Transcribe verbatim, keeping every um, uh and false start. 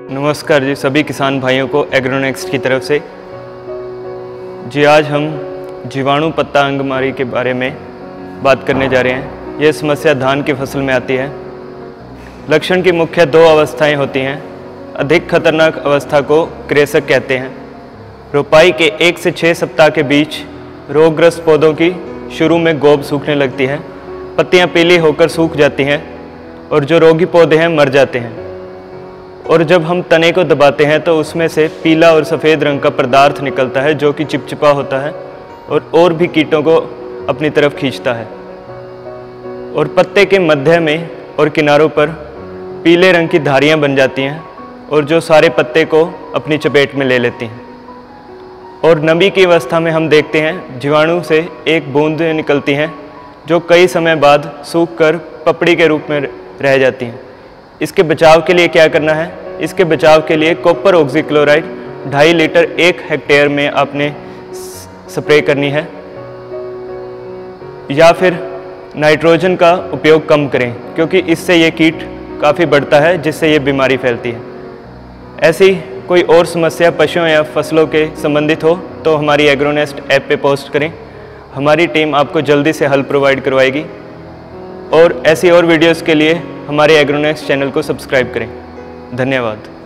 नमस्कार जी सभी किसान भाइयों को एग्रोनेक्स्ट की तरफ से। जी आज हम जीवाणु पत्ता अंगमारी के बारे में बात करने जा रहे हैं। यह समस्या धान की फसल में आती है। लक्षण की मुख्य दो अवस्थाएं होती हैं। अधिक खतरनाक अवस्था को क्रेसक कहते हैं। रोपाई के एक से छः सप्ताह के बीच रोगग्रस्त पौधों की शुरू में गोब सूखने लगती है, पत्तियां पीली होकर सूख जाती हैं और जो रोगी पौधे हैं मर जाते हैं। और जब हम तने को दबाते हैं तो उसमें से पीला और सफ़ेद रंग का पदार्थ निकलता है जो कि चिपचिपा होता है और और भी कीटों को अपनी तरफ खींचता है। और पत्ते के मध्य में और किनारों पर पीले रंग की धारियां बन जाती हैं और जो सारे पत्ते को अपनी चपेट में ले लेती हैं। और नमी की अवस्था में हम देखते हैं जीवाणु से एक बूंद निकलती हैं जो कई समय बाद सूख कर पपड़ी के रूप में रह जाती हैं। इसके बचाव के लिए क्या करना है? इसके बचाव के लिए कॉपर ऑक्सीक्लोराइड ढाई लीटर एक हेक्टेयर में आपने स्प्रे करनी है, या फिर नाइट्रोजन का उपयोग कम करें क्योंकि इससे ये कीट काफ़ी बढ़ता है जिससे ये बीमारी फैलती है। ऐसी कोई और समस्या पशुओं या फसलों के संबंधित हो तो हमारी एग्रोनेस्ट ऐप पे पोस्ट करें। हमारी टीम आपको जल्दी से हल प्रोवाइड करवाएगी। और ऐसी और वीडियोस के लिए हमारे एग्रोनेस्ट चैनल को सब्सक्राइब करें। धन्यवाद।